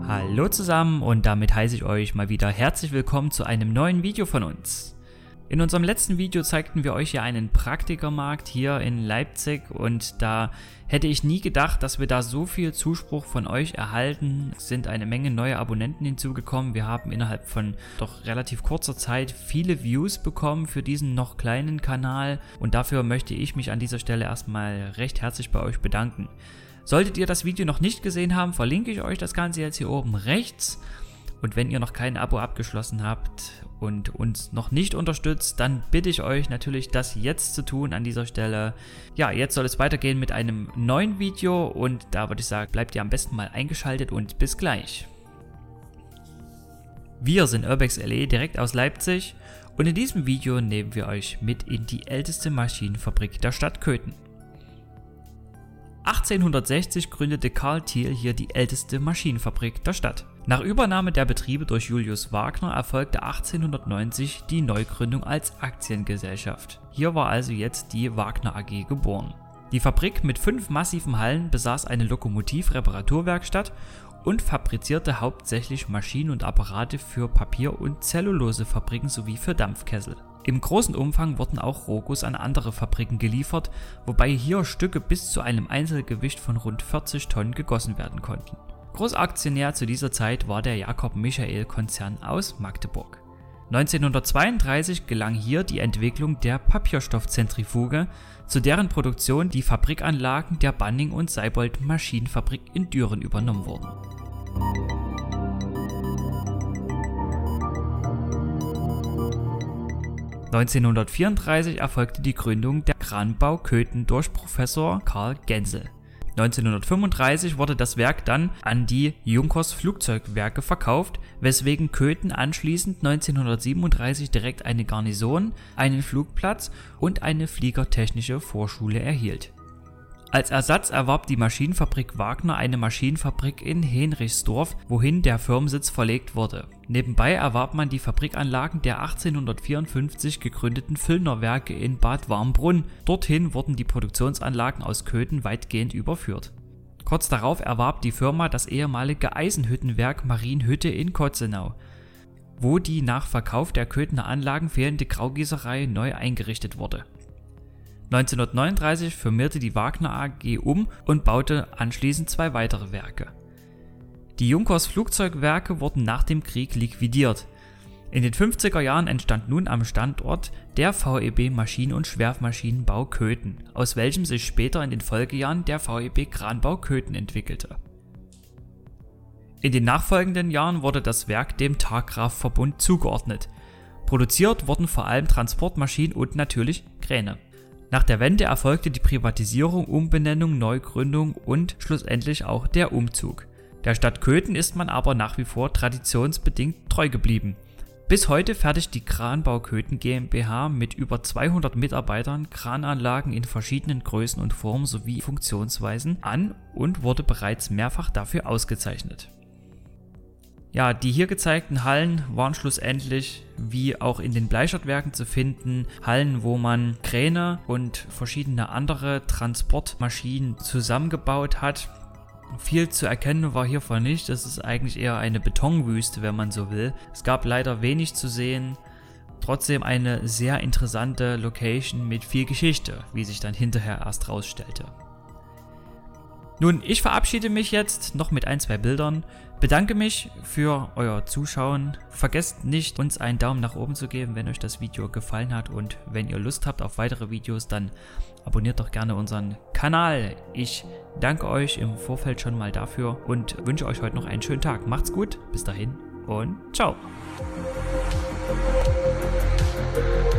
Hallo zusammen und damit heiße ich euch mal wieder herzlich willkommen zu einem neuen Video von uns. In unserem letzten Video zeigten wir euch ja einen Praktikermarkt hier in Leipzig und da hätte ich nie gedacht, dass wir da so viel Zuspruch von euch erhalten. Es sind eine Menge neue Abonnenten hinzugekommen. Wir haben innerhalb von doch relativ kurzer Zeit viele Views bekommen für diesen noch kleinen Kanal und dafür möchte ich mich an dieser Stelle erstmal recht herzlich bei euch bedanken. Solltet ihr das Video noch nicht gesehen haben, verlinke ich euch das Ganze jetzt hier oben rechts. Und wenn ihr noch kein Abo abgeschlossen habt und uns noch nicht unterstützt, dann bitte ich euch natürlich, das jetzt zu tun an dieser Stelle. Ja, jetzt soll es weitergehen mit einem neuen Video und da würde ich sagen, bleibt ihr am besten mal eingeschaltet und bis gleich. Wir sind Urbex.LE direkt aus Leipzig und in diesem Video nehmen wir euch mit in die älteste Maschinenfabrik der Stadt Köthen. 1860 gründete Karl Thiel hier die älteste Maschinenfabrik der Stadt. Nach Übernahme der Betriebe durch Julius Wagner erfolgte 1890 die Neugründung als Aktiengesellschaft. Hier war also jetzt die Wagner AG geboren. Die Fabrik mit 5 massiven Hallen besaß eine Lokomotiv-Reparaturwerkstatt und fabrizierte hauptsächlich Maschinen und Apparate für Papier- und Zellulosefabriken sowie für Dampfkessel. Im großen Umfang wurden auch Rohguss an andere Fabriken geliefert, wobei hier Stücke bis zu einem Einzelgewicht von rund 40 Tonnen gegossen werden konnten. Großaktionär zu dieser Zeit war der Jakob-Michael-Konzern aus Magdeburg. 1932 gelang hier die Entwicklung der Papierstoffzentrifuge, zu deren Produktion die Fabrikanlagen der Banning und Seibold Maschinenfabrik in Düren übernommen wurden. (1934) erfolgte die Gründung der Kranbau Köthen durch Professor Karl Genzel. 1935 wurde das Werk dann an die Junkers Flugzeugwerke verkauft, weswegen Köthen anschließend 1937 direkt eine Garnison, einen Flugplatz und eine Fliegertechnische Vorschule erhielt. Als Ersatz erwarb die Maschinenfabrik Wagner eine Maschinenfabrik in Henrichsdorf, wohin der Firmensitz verlegt wurde. Nebenbei erwarb man die Fabrikanlagen der 1854 gegründeten Füllner Werke in Bad Warmbrunn. Dorthin wurden die Produktionsanlagen aus Köthen weitgehend überführt. Kurz darauf erwarb die Firma das ehemalige Eisenhüttenwerk Marienhütte in Kotzenau, wo die nach Verkauf der Köthener Anlagen fehlende Graugießerei neu eingerichtet wurde. 1939 firmierte die Wagner AG um und baute anschließend 2 weitere Werke. Die Junkers Flugzeugwerke wurden nach dem Krieg liquidiert. In den 50er Jahren entstand nun am Standort der VEB Maschinen- und Schwermaschinenbau Köthen, aus welchem sich später in den Folgejahren der VEB Kranbau Köthen entwickelte. In den nachfolgenden Jahren wurde das Werk dem Targraf-Verbund zugeordnet. Produziert wurden vor allem Transportmaschinen und natürlich Kräne. Nach der Wende erfolgte die Privatisierung, Umbenennung, Neugründung und schlussendlich auch der Umzug. Der Stadt Köthen ist man aber nach wie vor traditionsbedingt treu geblieben. Bis heute fertigt die Kranbau Köthen GmbH mit über 200 Mitarbeitern Krananlagen in verschiedenen Größen und Formen sowie Funktionsweisen an und wurde bereits mehrfach dafür ausgezeichnet. Ja, die hier gezeigten Hallen waren schlussendlich, wie auch in den Bleichert-Werken zu finden, Hallen, wo man Kräne und verschiedene andere Transportmaschinen zusammengebaut hat. Viel zu erkennen war hiervon nicht, es ist eigentlich eher eine Betonwüste, wenn man so will. Es gab leider wenig zu sehen, trotzdem eine sehr interessante Location mit viel Geschichte, wie sich dann hinterher erst rausstellte. Nun, ich verabschiede mich jetzt noch mit 1, 2 Bildern, bedanke mich für euer Zuschauen, vergesst nicht, uns einen Daumen nach oben zu geben, wenn euch das Video gefallen hat und wenn ihr Lust habt auf weitere Videos, dann abonniert doch gerne unseren Kanal. Ich danke euch im Vorfeld schon mal dafür und wünsche euch heute noch einen schönen Tag. Macht's gut, bis dahin und ciao!